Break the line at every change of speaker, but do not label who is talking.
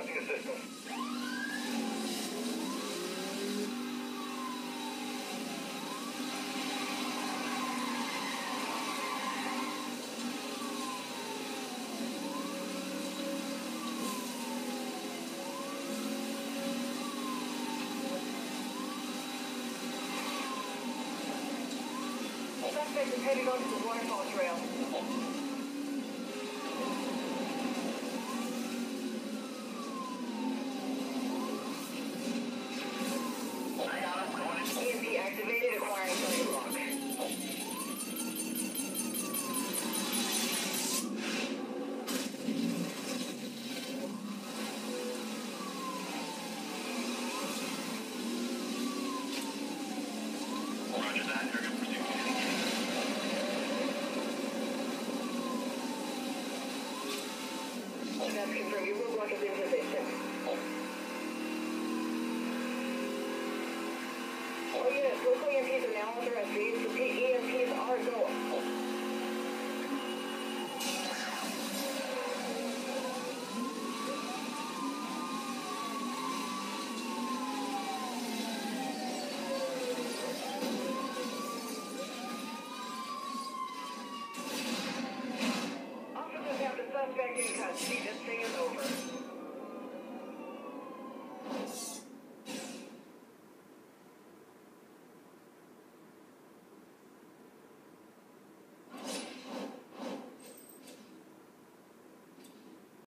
Requesting assistance.
Suspect is headed onto the waterfall trail. EMP activated, acquiring target lock.
Roger that. They're going to pursue communication.
That's confirmed. Your roadblock is in position. All units,